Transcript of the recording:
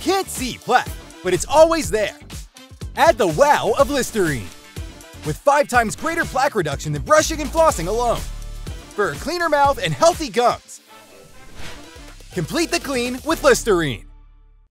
can't see plaque, but it's always there. Add the wow of Listerine, with 5 times greater plaque reduction than brushing and flossing alone, for a cleaner mouth and healthy gums. Complete the clean with Listerine.